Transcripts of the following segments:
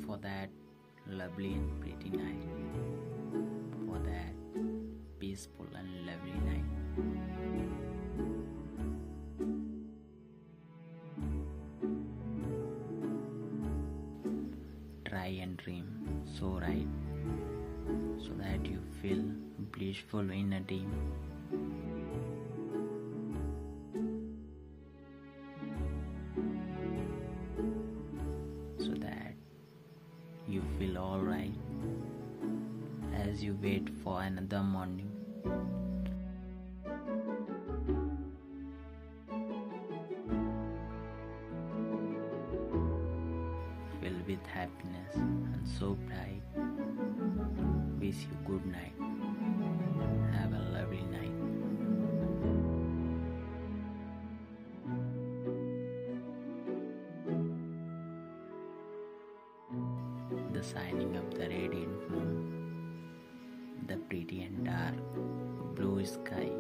for that lovely and pretty night, for that peaceful and lovely night. Try and dream so right, so that you feel blissful in a dream. So that you feel alright as you wait for another morning. Filled with happiness and so bright. Wish you good night. Have a lovely night. The shining of the radiant moon, the pretty and dark blue sky,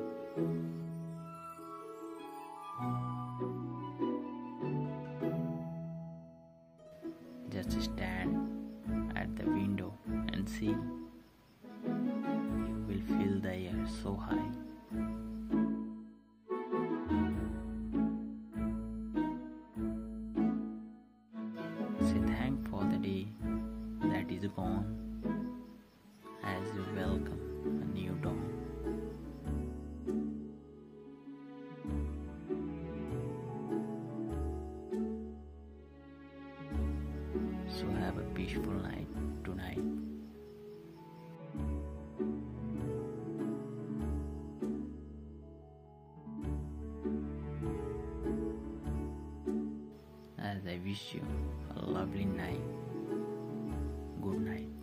just stand at the window and see. You will feel the air so high. Say thank for the day that is gone, as you welcome a new dawn. So have a peaceful night tonight. As I wish you a lovely night. Good night.